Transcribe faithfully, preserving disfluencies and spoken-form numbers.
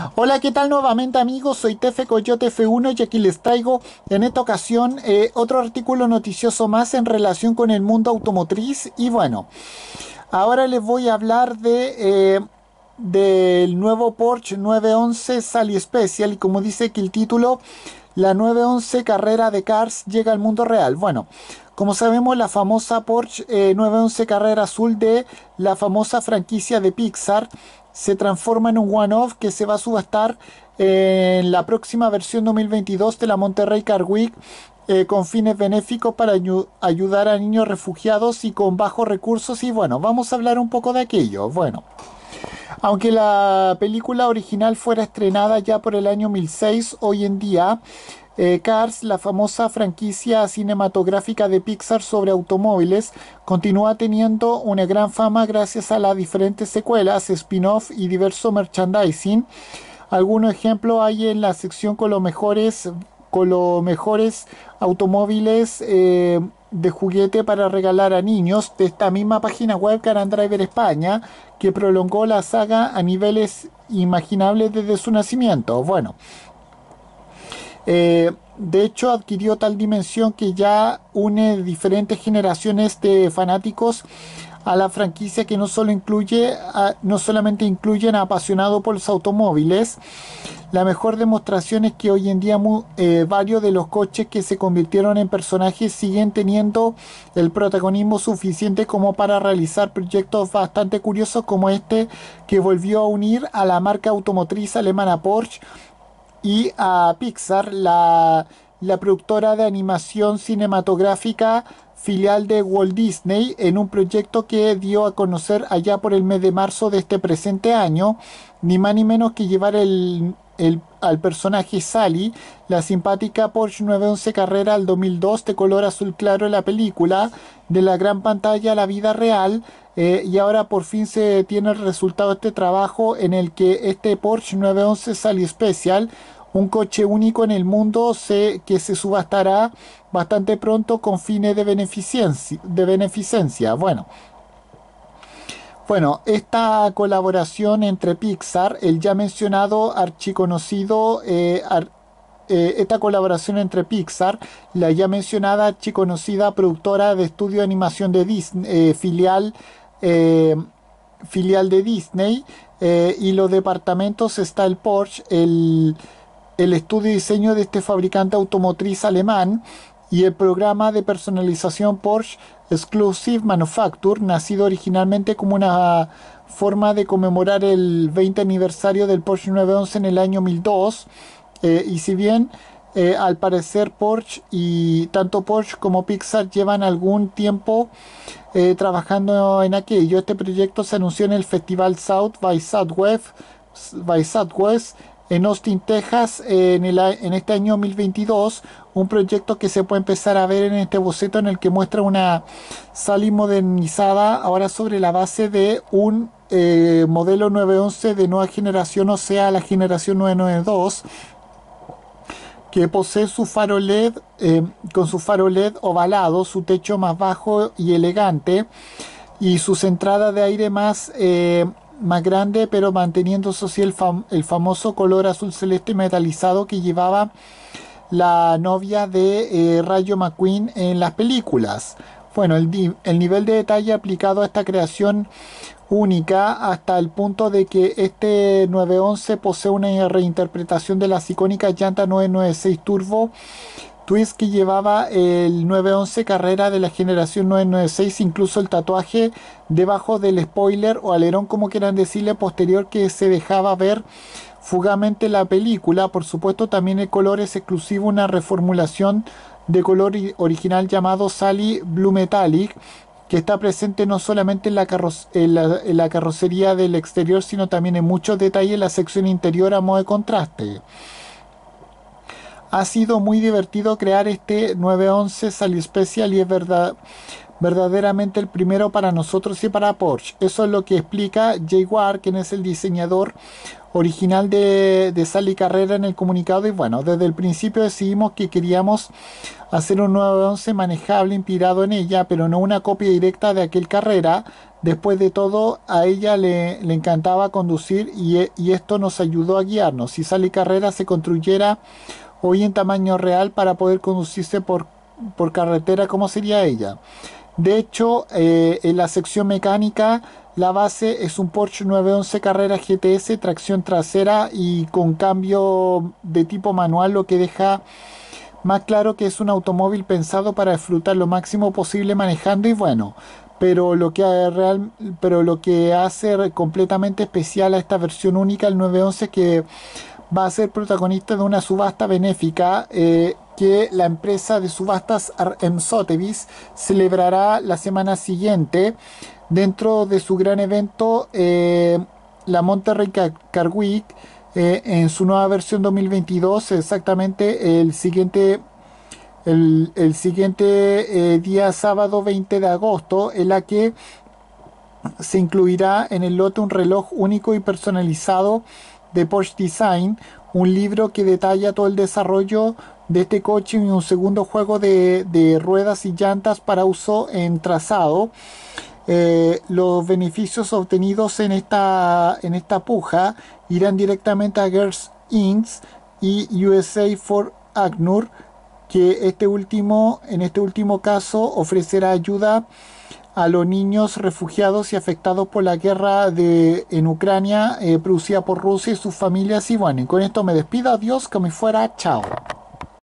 Hola, ¿qué tal nuevamente amigos? Soy Tefe Coyote F uno y aquí les traigo en esta ocasión eh, otro artículo noticioso más en relación con el mundo automotriz. Y bueno, ahora les voy a hablar de, eh, del nuevo Porsche nueve once Sally Special y como dice aquí el título, la nueve once Carrera de Cars llega al mundo real. Bueno, como sabemos, la famosa Porsche eh, nueve once Carrera Azul de la famosa franquicia de Pixar se transforma en un one-off que se va a subastar en la próxima versión dos mil veintidós de la Monterrey Car Week eh, con fines benéficos para ayu- ayudar a niños refugiados y con bajos recursos. Y bueno, vamos a hablar un poco de aquello. Bueno, aunque la película original fuera estrenada ya por el año mil seis, hoy en día eh, Cars, la famosa franquicia cinematográfica de Pixar sobre automóviles, continúa teniendo una gran fama gracias a las diferentes secuelas, spin-off y diverso merchandising. Algunos ejemplos hay en la sección con los mejores, con los mejores automóviles eh, de juguete para regalar a niños de esta misma página web Car and Driver España, que prolongó la saga a niveles imaginables desde su nacimiento. Bueno, eh, de hecho adquirió tal dimensión que ya une diferentes generaciones de fanáticos a la franquicia, que no solo incluye a- no solamente incluyen a apasionados por los automóviles. La mejor demostración es que hoy en día mu- eh, varios de los coches que se convirtieron en personajes siguen teniendo el protagonismo suficiente como para realizar proyectos bastante curiosos como este, que volvió a unir a la marca automotriz alemana Porsche y a Pixar, la, la productora de animación cinematográfica filial de Walt Disney, en un proyecto que dio a conocer allá por el mes de marzo de este presente año, ni más ni menos que llevar el, el- al personaje Sally, la simpática Porsche nueve once Carrera al dos mil dos de color azul claro en la película, de la gran pantalla a la vida real. Eh, y ahora por fin se tiene el resultado de este trabajo, en el que este Porsche nueve once Sally Special, un coche único en el mundo, se, que se subastará bastante pronto con fines de beneficencia. De beneficencia. Bueno, bueno, esta colaboración entre Pixar, el ya mencionado archiconocido, eh, ar- eh, esta colaboración entre Pixar, la ya mencionada archiconocida productora de estudio de animación de Disney, eh, filial, eh, filial de Disney, eh, y los departamentos está el Porsche, el el estudio y diseño de este fabricante automotriz alemán, y el programa de personalización Porsche Exclusive Manufacture, nacido originalmente como una forma de conmemorar el veinte aniversario del Porsche nueve once en el año mil dos. Eh, y si bien eh, al parecer Porsche y tanto Porsche como Pixar llevan algún tiempo eh, trabajando en aquello, este proyecto se anunció en el Festival South by Southwest, by Southwest en Austin, Texas, eh, en, el, a- en este año dos mil veintidós. Un proyecto que se puede empezar a ver en este boceto, en el que muestra una Sally modernizada ahora sobre la base de un eh, modelo nueve once de nueva generación, o sea, la generación nueve noventa y dos, que posee su faro L E D, eh, con su faro L E D ovalado, su techo más bajo y elegante, y sus entradas de aire más, eh, más grande, pero manteniendo así el, fam el famoso color azul celeste metalizado que llevaba la novia de eh, Rayo McQueen en las películas. Bueno, el, el nivel de detalle aplicado a esta creación única, hasta el punto de que este nueve once posee una reinterpretación de las icónicas llantas nueve noventa y seis Turbo Twist que llevaba el nueve once Carrera de la generación nueve noventa y seis, incluso el tatuaje debajo del spoiler o alerón, como quieran decirle, posterior, que se dejaba ver fugazmente en la película. Por supuesto, también el color es exclusivo, una reformulación de color original llamado Sally Blue Metallic, que está presente no solamente en la, en la, en la carrocería del exterior, sino también en muchos detalles en la sección interior a modo de contraste. Ha sido muy divertido crear este nueve once Sally Special, y es verdad, verdaderamente el primero para nosotros y para Porsche. Eso es lo que explica Jay Ward, quien es el diseñador original de, de Sally Carrera en el comunicado. Y bueno, desde el principio decidimos que queríamos hacer un nueve once manejable inspirado en ella, pero no una copia directa de aquel Carrera. Después de todo, a ella le, le encantaba conducir y, y esto nos ayudó a guiarnos. Si Sally Carrera se construyera hoy en tamaño real para poder conducirse por, por carretera, ¿cómo sería ella? De hecho, eh, en la sección mecánica, la base es un Porsche nueve once Carrera G T S, tracción trasera y con cambio de tipo manual, lo que deja más claro que es un automóvil pensado para disfrutar lo máximo posible manejando. Y bueno, pero lo que, real, pero lo que hace completamente especial a esta versión única, el nueve once, es que va a ser protagonista de una subasta benéfica eh, que la empresa de subastas R M Sotheby's celebrará la semana siguiente dentro de su gran evento, eh, la Monterrey Car Week, eh, en su nueva versión dos mil veintidós, exactamente el siguiente el, el siguiente eh, día sábado veinte de agosto, en la que se incluirá en el lote un reloj único y personalizado de Porsche Design, un libro que detalla todo el desarrollo de este coche y un segundo juego de, de ruedas y llantas para uso en trazado. Eh, los beneficios obtenidos en esta, en esta puja irán directamente a Girls Incorporated y U S A for ACNUR, que este último, en este último caso ofrecerá ayuda a los niños refugiados y afectados por la guerra de, en Ucrania, eh, producida por Rusia y sus familias. Y bueno, y con esto me despido. Adiós, que me fuera. Chao.